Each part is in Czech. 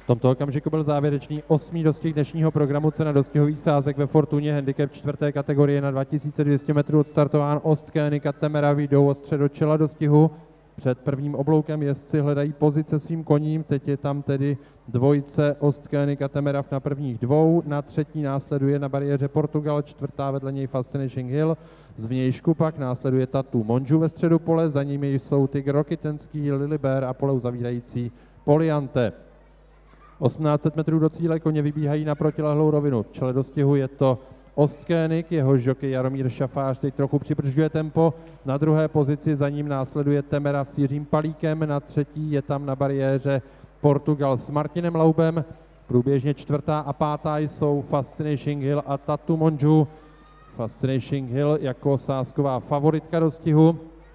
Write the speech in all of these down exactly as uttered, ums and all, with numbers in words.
tomto okamžiku byl závěrečný osmý dostih dnešního programu cena dostihových sázek ve Fortuně handicap čtvrté kategorie na dva tisíce dvě stě metrů odstartován Ostkönig a Temera jdou ostře do čela dostihu. Před prvním obloukem jezdci hledají pozice svým koním, teď je tam tedy dvojice Ostkönig a Temera na prvních dvou, na třetí následuje na bariéře Portugal, čtvrtá vedle něj Fascination Hill, zvnějšku pak následuje Tatu Monju ve středu pole, za nimi jsou Tigr Rokitenský, Lilibert a pole uzavírající Poliante. osmnáct set metrů do cíle, koně vybíhají na protilehlou rovinu. V čele dostihu je to Ostkönig, jeho žokej Jaromír Šafář teď trochu přibržďuje tempo. Na druhé pozici za ním následuje Temera s Jiřím Palíkem, na třetí je tam na bariéře Portugal s Martinem Laubem. Průběžně čtvrtá a pátá jsou Fascination Hill a Tatu Monju. Fascination Hill jako sázková favoritka dostihu.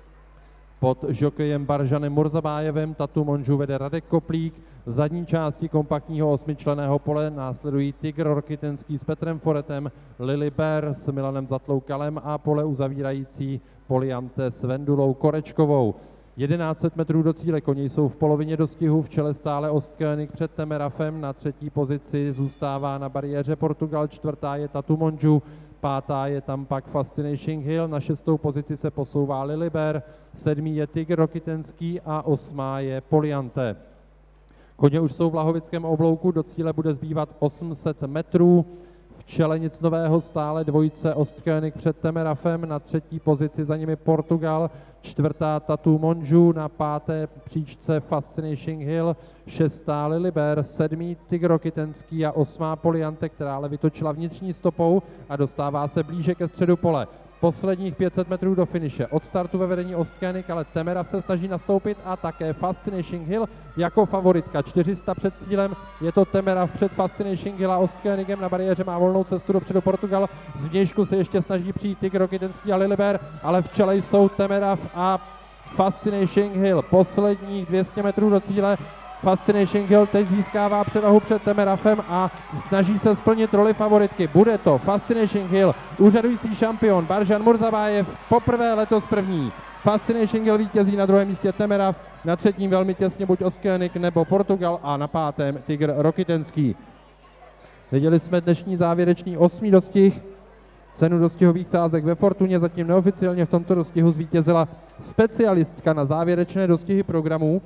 Pod žokejem Baržanem Murzabájevem Tatu Monju vede Radek Koplík. V zadní části kompaktního osmičlenného pole následují Tigr Rokitenský s Petrem Foretem, Lilibert s Milanem Zatloukalem a pole uzavírající Poliante s Vendulou Korečkovou. jedenáct set metrů do cíle, koně jsou v polovině dostihu, v čele stále Ostkönig před Temerafem, na třetí pozici zůstává na bariéře Portugal, čtvrtá je Tatu Monju, pátá je tam pak Fascination Hill, na šestou pozici se posouvá Lilibert, sedmý je Tigr Rokitenský a osmá je Poliante. Koně už jsou v Lahovickém oblouku, do cíle bude zbývat osm set metrů. V čele nic nového stále dvojice Ostkönig před Temerafem, na třetí pozici za nimi Portugal, čtvrtá Tatu Monju, na páté příčce Fascination Hill, šestá Lilibert, sedmý Tigr Rokitenský a osmá Poliante, která ale vytočila vnitřní stopou a dostává se blíže ke středu pole. Posledních pět set metrů do finiše. Od startu ve vedení Ostkönig, ale Temerav se snaží nastoupit a také Fascination Hill jako favoritka. čtyři sta před cílem, je to Temerav před Fascination Hill a Ostkönigem, na bariéře má volnou cestu dopředu Portugal. Z vnějšku se ještě snaží přijít Tigr Rokitenský a Lilibert, ale v čele jsou Temerav a Fascination Hill. Posledních dvě stě metrů do cíle. Fascination Hill teď získává převahu před Temerafem a snaží se splnit roli favoritky. Bude to Fascination Hill, úřadující šampion Baržan Murzabájev, poprvé letos první. Fascination Hill vítězí, na druhém místě Temerav, na třetím velmi těsně buď Ostkönig nebo Portugal a na pátém Tigr Rokitenský. Viděli jsme dnešní závěrečný osmý dostih. Cenu dostihových sázek ve Fortuně zatím neoficiálně v tomto dostihu zvítězila specialistka na závěrečné dostihy programů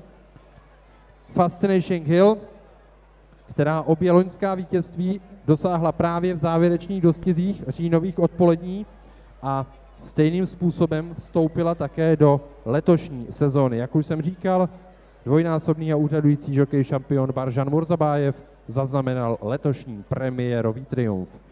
Fascination Hill, která obě loňská vítězství dosáhla právě v závěrečných dostizích říjnových odpolední a stejným způsobem vstoupila také do letošní sezóny. Jak už jsem říkal, dvojnásobný a úřadující žokej šampion Baržan Murzabájev zaznamenal letošní premiérový triumf.